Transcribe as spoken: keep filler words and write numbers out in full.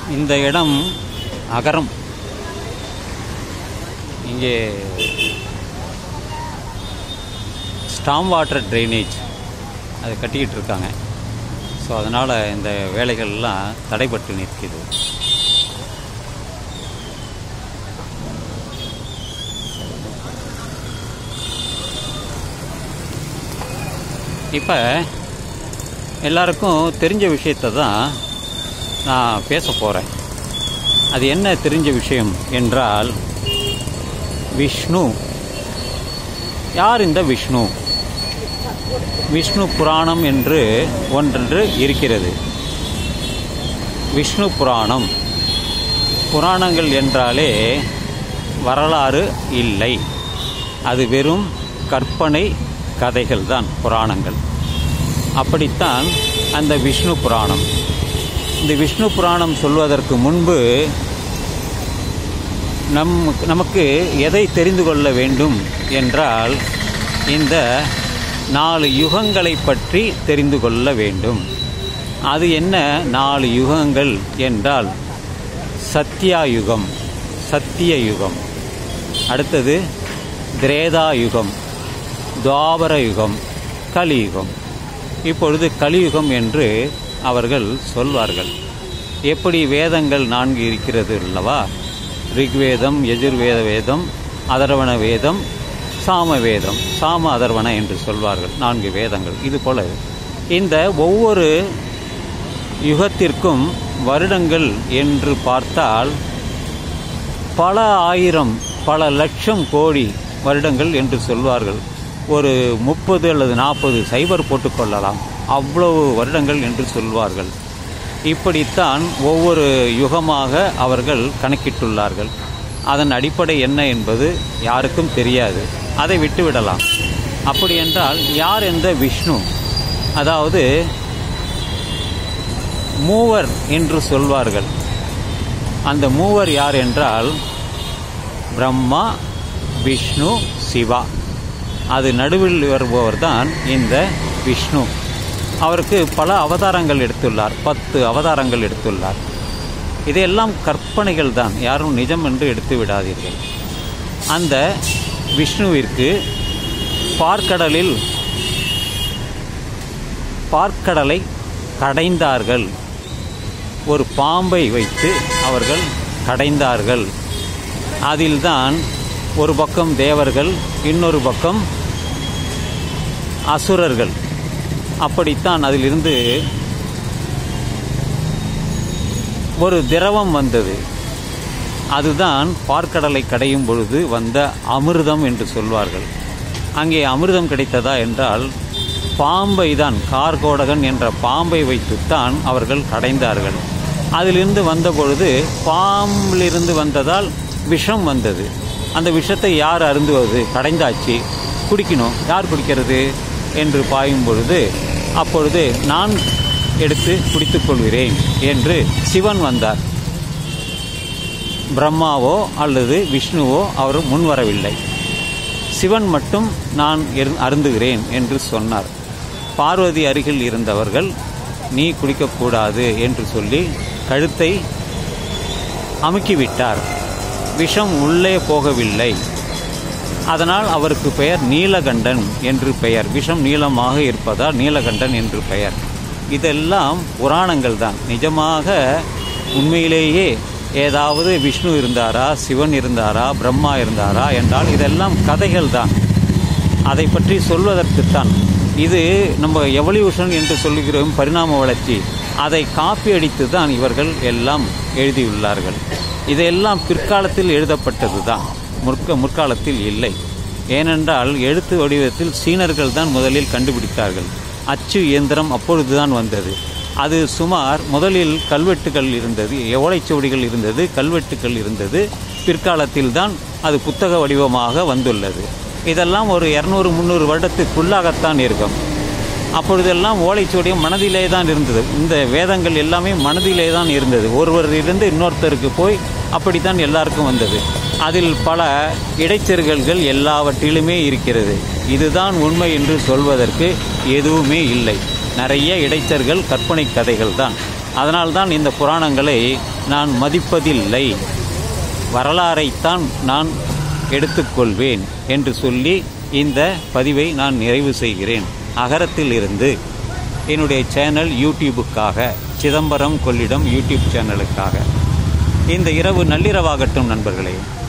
இந்த இடம் அகரம். இங்கே ஸ்டாம் வாட்டர் ட்ரைனேஜ் அதை கட்டிக்கிட்டு இருக்காங்க. ஸோ அதனால் இந்த வேலைகள்லாம் தடைப்பட்டு நிற்கிது. இப்போ எல்லாருக்கும் தெரிஞ்ச விஷயத்தை தான் நான் பேச போகிறேன். அது என்ன தெரிஞ்ச விஷயம் என்றால், விஷ்ணு. யார் இந்த விஷ்ணு? விஷ்ணு புராணம் என்று ஒன்றென்று இருக்கிறது. விஷ்ணு புராணம். புராணங்கள் என்றாலே வரலாறு இல்லை, அது வெறும் கற்பனை கதைகள் தான் புராணங்கள். அப்படித்தான் அந்த விஷ்ணு புராணம். இந்த விஷ்ணு புராணம் சொல்வதற்கு முன்பு நம் நமக்கு எதை தெரிந்து கொள்ள வேண்டும் என்றால், இந்த நாலு யுகங்களை பற்றி தெரிந்து கொள்ள வேண்டும். அது என்ன நாலு யுகங்கள் என்றால், சத்யாயுகம், சத்திய யுகம், அடுத்தது திரேதா யுகம், துவாபர யுகம், கலியுகம். இப்பொழுது கலியுகம் என்று அவர்கள் சொல்வார்கள். எப்படி வேதங்கள் நான்கு இருக்கிறது அல்லவா? ரிக்வேதம், யஜுர்வேத வேதம், அதர்வண வேதம், சாம வேதம், சாம அதர்வண என்று சொல்வார்கள், நான்கு வேதங்கள். இதுபோல இந்த ஒவ்வொரு யுகத்திற்கும் வருடங்கள் என்று பார்த்தால் பல ஆயிரம், பல லட்சம் கோடி வருடங்கள் என்று சொல்வார்கள். ஒரு முப்பது அல்லது நாற்பது சைபர் போட்டுக்கொள்ளலாம், அவ்வளவு வருடங்கள் என்று சொல்வார்கள். இப்படித்தான் ஒவ்வொரு யுகமாக அவர்கள் கணக்கிட்டுள்ளார்கள். அதன் அடிப்படை என்ன என்பது யாருக்கும் தெரியாது, அதை விட்டுவிடலாம். அப்படி என்றால் யார் இந்த விஷ்ணு? அதாவது மூவர் என்று சொல்வார்கள். அந்த மூவர் யார் என்றால் பிரம்மா, விஷ்ணு, சிவா. அது நடுவில் வருபவர் தான் இந்த விஷ்ணு. அவருக்கு பல அவதாரங்கள் எடுத்துள்ளார், பத்து அவதாரங்கள் எடுத்துள்ளார். இதையெல்லாம் கற்பனைகள் தான், யாரும் நிஜம் என்று எடுத்து விடாதீர்கள். அந்த விஷ்ணுவிற்கு பார்க்கடலில் பார்க்கடலை கடைந்தார்கள். ஒரு பாம்பை வைத்து அவர்கள் கடைந்தார்கள். அதில்தான் ஒரு பக்கம் தேவர்கள், இன்னொரு பக்கம் அசுரர்கள். அப்படித்தான் அதிலிருந்து ஒரு திரவம் வந்தது. அதுதான் பார்க்கடலை கடையும் பொழுது வந்த அமிர்தம் என்று சொல்வார்கள். அங்கே அமிர்தம் கிடைத்ததா என்றால் பாம்பை தான், கார்கோடகன் என்ற பாம்பை வைத்துத்தான் அவர்கள் கடைந்தார்கள். அதிலிருந்து வந்த பொழுது பாம்பிலிருந்து வந்ததால் விஷம் வந்தது. அந்த விஷத்தை யார் அருந்துவது? கடைந்தாச்சு, குடிக்கணும், யார் குடிக்கிறது என்று பாயும் பொழுது அப்பொழுது நான் எடுத்து குடித்துக் கொள்கிறேன் என்று சிவன் வந்தார். பிரம்மாவோ அல்லது விஷ்ணுவோ அவர் முன்வரவில்லை. சிவன் மட்டும் நான் அருந்துகிறேன் என்று சொன்னார். பார்வதி அருகில் இருந்தவர்கள் நீ குடிக்கக்கூடாது என்று சொல்லி கழுத்தை அமுக்கிவிட்டார். விஷம் உள்ளே போகவில்லை. அதனால் அவருக்கு பெயர் நீலகண்டன் என்று பெயர். விஷம் நீளமாக இருப்பதால் நீலகண்டன் என்று பெயர். இதெல்லாம் புராணங்கள் தான். நிஜமாக உண்மையிலேயே ஏதாவது விஷ்ணு இருந்தாரா, சிவன் இருந்தாரா, பிரம்மா இருந்தாரா என்றால் இதெல்லாம் கதைகள் தான். அதை பற்றி சொல்வதற்குத்தான். இது நம்ம எவல்யூஷன் என்று சொல்லுகிறோம், பரிணாம வளர்ச்சி. அதை காப்பி அடித்து தான் இவர்கள் எல்லாம் எழுதியுள்ளார்கள். இதையெல்லாம் பிற்காலத்தில் எழுதப்பட்டது தான், முற்க முற்காலத்தில் இல்லை. ஏனென்றால் எழுத்து வடிவத்தில் சீனர்கள் தான் முதலில் கண்டுபிடித்தார்கள். அச்சு இயந்திரம் அப்பொழுதுதான் வந்தது. அது சுமார் முதலில் கல்வெட்டுகள் இருந்தது, ஓலைச்சுவடிகள் இருந்தது, கல்வெட்டுகள் இருந்தது. பிற்காலத்தில் தான் அது புத்தக வடிவமாக வந்துள்ளது. இதெல்லாம் ஒரு இரநூறு முந்நூறு வருடத்துக்குள்ளாகத்தான் இருக்கும். அப்பொழுதெல்லாம் ஓலைச்சுவடியும் மனதிலே தான் இருந்தது. இந்த வேதங்கள் எல்லாமே மனதிலே தான் இருந்தது. ஒருவர் இருந்து இன்னொருத்தருக்கு போய் அப்படித்தான் எல்லாருக்கும் வந்தது. அதில் பல இடைச்செருகல்கள் எல்லாவற்றிலுமே இருக்கிறது. இதுதான் உண்மை என்று சொல்வதற்கு எதுவுமே இல்லை. நிறைய இடைச்சர்கள், கற்பனை கதைகள் தான். அதனால்தான் இந்த புராணங்களை நான் மதிப்பதில்லை, வரலாறைத்தான் நான் எடுத்துக்கொள்வேன் என்று சொல்லி இந்த பதிவை நான் நிறைவு செய்கிறேன். அகரத்தில் இருந்து என்னுடைய சேனல் யூடியூபுக்காக, சிதம்பரம் கொள்ளிடம் யூடியூப் சேனலுக்காக. இந்த இரவு நள்ளிரவாகட்டும் நண்பர்களே.